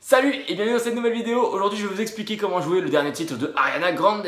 Salut et bienvenue dans cette nouvelle vidéo. Aujourd'hui je vais vous expliquer comment jouer le dernier titre de Ariana Grande.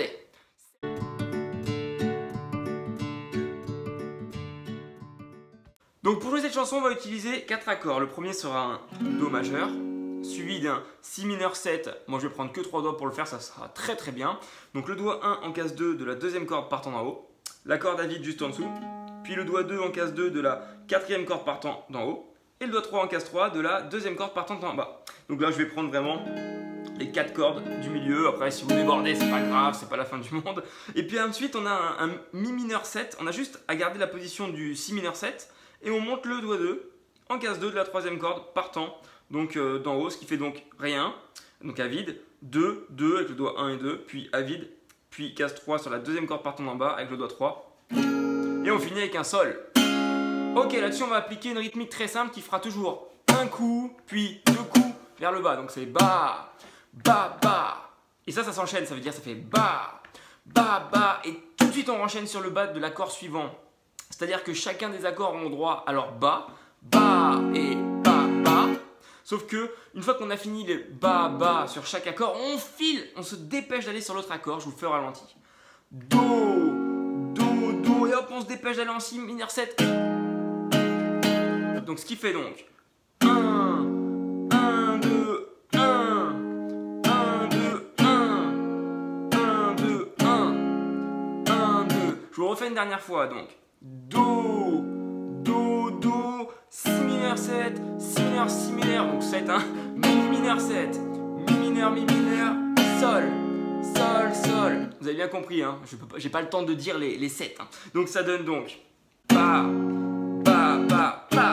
Donc pour jouer cette chanson on va utiliser 4 accords. Le premier sera un Do majeur, suivi d'un Si mineur 7. Moi je vais prendre que 3 doigts pour le faire, ça sera très bien. Donc le doigt 1 en case 2 de la deuxième corde partant d'en haut, l'accord David juste en dessous, puis le doigt 2 en case 2 de la quatrième corde partant d'en haut, et le doigt 3 en case 3 de la deuxième corde partant d'en bas. Donc là je vais prendre vraiment les 4 cordes du milieu. Après si vous débordez c'est pas grave, c'est pas la fin du monde. Et puis ensuite on a un Mi mineur 7, on a juste à garder la position du Si mineur 7 et on monte le doigt 2 en case 2 de la troisième corde partant donc d'en haut, ce qui fait donc rien, donc à vide, 2, 2 avec le doigt 1 et 2, puis à vide, puis case 3 sur la deuxième corde partant d'en bas avec le doigt 3 et on finit avec un Sol. Ok, là-dessus on va appliquer une rythmique très simple qui fera toujours un coup, puis 2 coups vers le bas. Donc c'est ba, ba, ba. Et ça s'enchaîne, ça veut dire ça fait ba, ba, ba. Et tout de suite on enchaîne sur le bas de l'accord suivant. C'est-à-dire que chacun des accords ont droit à leur ba, ba et ba, ba. Sauf que une fois qu'on a fini les ba, ba sur chaque accord, on file, on se dépêche d'aller sur l'autre accord. Je vous le fais au ralenti. Do, do, do. Et hop, on se dépêche d'aller en Si mineur 7. Donc ce qui fait donc 1, 1, 2, 1, 1, 2, 1, 1, 2, 1, 1, 2. Je vous refais une dernière fois donc. Do, do, do, Si mineur 7, Si mineur, Si mineur, donc 7, hein. Mi mineur 7, Mi mineur, Sol, Sol, Sol. Vous avez bien compris, hein. J'ai pas le temps de dire les 7. Hein. Donc ça donne donc Ba, ba, ba, ba.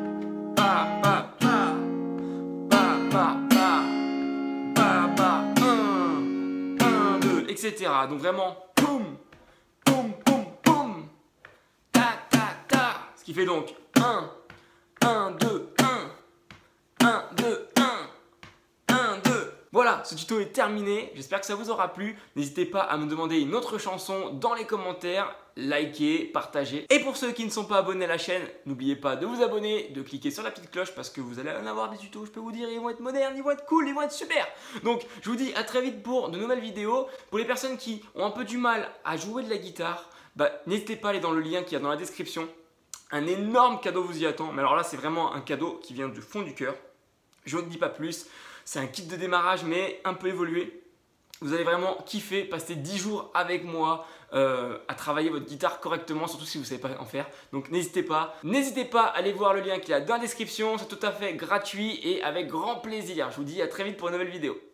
Etc. Donc vraiment, poum, poum, poum, poum, ta, ta, ta. Ce qui fait donc 1, 1, 2, 1, 1, 2, 1, 1, 2. Voilà, ce tuto est terminé. J'espère que ça vous aura plu. N'hésitez pas à me demander une autre chanson dans les commentaires. Likez, partagez. Et pour ceux qui ne sont pas abonnés à la chaîne, n'oubliez pas de vous abonner, de cliquer sur la petite cloche parce que vous allez en avoir des tutos, je peux vous dire, ils vont être modernes, ils vont être cool, ils vont être super. Donc je vous dis à très vite pour de nouvelles vidéos. Pour les personnes qui ont un peu du mal à jouer de la guitare, n'hésitez pas à aller dans le lien qu'il y a dans la description. Un énorme cadeau vous y attend. Mais alors là c'est vraiment un cadeau qui vient du fond du cœur. Je ne dis pas plus, c'est un kit de démarrage mais un peu évolué. Vous allez vraiment kiffer, passer 10 jours avec moi à travailler votre guitare correctement, surtout si vous ne savez pas en faire. Donc n'hésitez pas à aller voir le lien qu'il y a dans la description, c'est tout à fait gratuit et avec grand plaisir. Je vous dis à très vite pour une nouvelle vidéo.